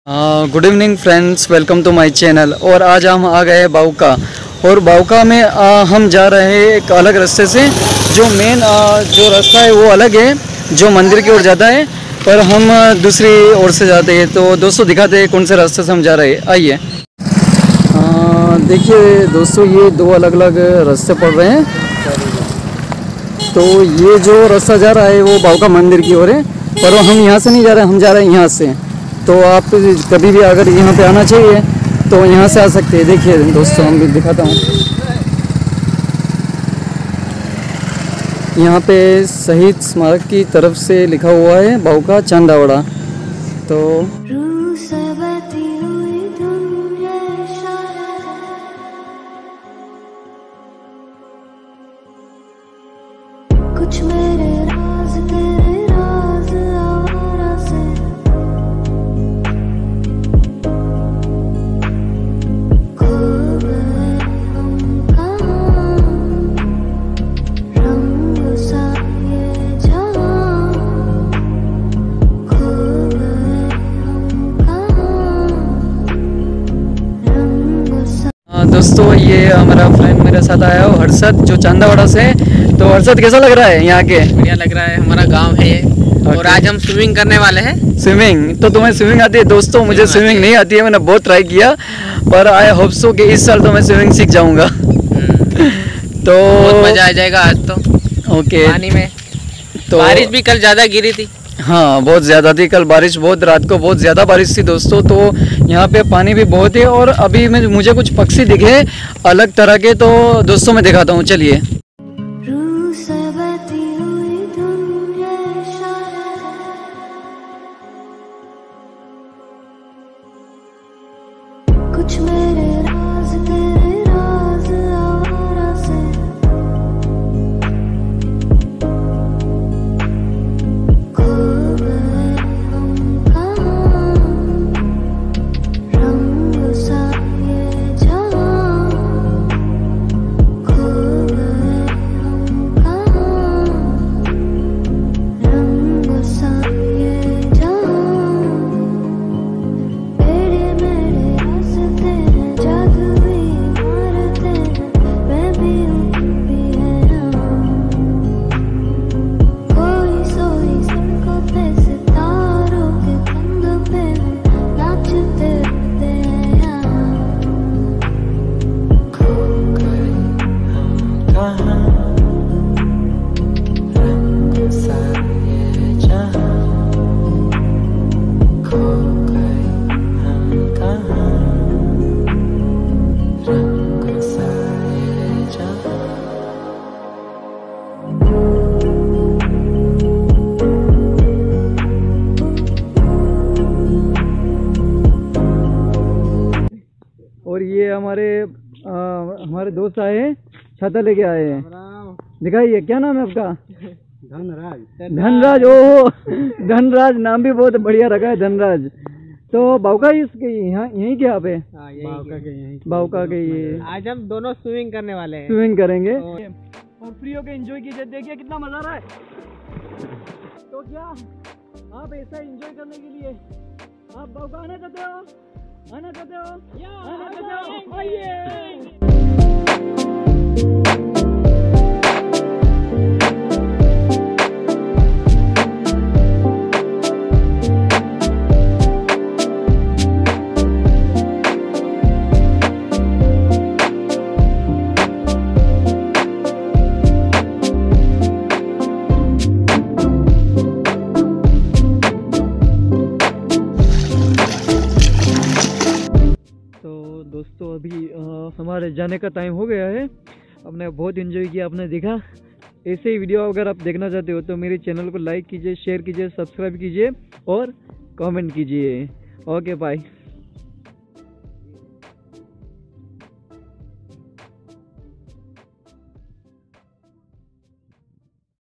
Good evening friends, welcome to my channel. और आज हम आ गए बाउका। और बाउका में हम जा रहे हैं एक अलग रास्ते से। जो मेन जो रास्ता है वो अलग है, जो मंदिर की ओर जाता है, पर हम दूसरी ओर से जाते हैं। तो दोस्तों दिखाते हैं कौन से रास्ते से हम जा रहे हैं, आइए। देखिए दोस्तों, ये दो अलग अलग रास्ते पड़ रहे हैं। तो ये जो रास्ता जा रहा है वो बाउका मंदिर की ओर है, पर हम यहाँ से नहीं जा रहे, हम जा रहे हैं यहाँ से। तो आप कभी भी अगर यहाँ पे आना चाहिए तो यहाँ से आ सकते हैं। देखिए दोस्तों, हम भी दिखाता हूँ। यहाँ पे शहीद स्मारक की तरफ से लिखा हुआ है बाउका चांदावड़ा। तो कुछ मेरे राज तेरे राज आवारा से, खो गए हम कहाँ, रंग सा ये जहाँ, खो गए हम कहाँ, रंग सा। दोस्तों, ये हमारा फ्रेंड मेरे साथ आया हो, हर्षद, जो चांदावड़ा से है। तो हर्षद, कैसा लग रहा है यहाँ के? बढ़िया लग रहा है, हमारा गांव है ये। और आज हम स्विमिंग करने वाले हैं। स्विमिंग? तो तुम्हें स्विमिंग आती है? दोस्तों, मुझे स्विमिंग नहीं आती है, मैंने बहुत ट्राई किया, पर आई होप सो कि इस साल तो मैं स्विमिंग सीख जाऊंगा। तो बहुत मजा आ जाएगा आज तो ओके पानी में। तो बारिश भी कल ज्यादा गिरी थी। हाँ, बहुत ज़्यादा थी कल बारिश, बहुत रात को बहुत ज़्यादा बारिश थी दोस्तों। तो यहाँ पे पानी भी बहुत है। और अभी मुझे कुछ पक्षी दिखे अलग तरह के, तो दोस्तों मैं दिखाता हूँ, चलिए। कुछ मेरे राज तेरे राज आवारा से, खो गए हम कहाँ, रंग सा ये जहाँ, खो गए हम कहाँ, रंग सा ये जहाँ, मेरे मेरे रास्ते हैं, जादुई इमारतें हैं, मैं भी हूँ तुम भी है यहाँ, कोई सोई सड़कों पे सितारों के कंधों पे हम नाचते रहते हैं यहाँ, खो गए हम कहाँ, रंग सा ये जहाँ, खो गए हम कहाँ, रंग सा ये जहाँ। और ये हमारे दोस्त आए हैं, छाता लेके आए हैं। दिखाइए, क्या नाम है आपका? धनराज। ओहो, धनराज, नाम भी बहुत बढ़िया रखा है, धनराज। तो बाउका इसके यहाँ यहीं के आप है? बाउका के ये आज हम दोनों स्विमिंग करने वाले हैं। स्विमिंग करेंगे और फ्री होके एंजॉय कीजिए। देखिए कितना मजा आ रहा है। तो क्या आप ऐसा एंजॉय करने के लिए आप बाउका आना चाहते हो? आना चाहते हो? आना चाहते हो? आइए। दोस्तों, अभी हमारे जाने का टाइम हो गया है। हमने बहुत एंजॉय किया, आपने देखा। ऐसे ही वीडियो अगर आप देखना चाहते हो तो मेरे चैनल को लाइक कीजिए, शेयर कीजिए, सब्सक्राइब कीजिए और कमेंट कीजिए। Okay, bye.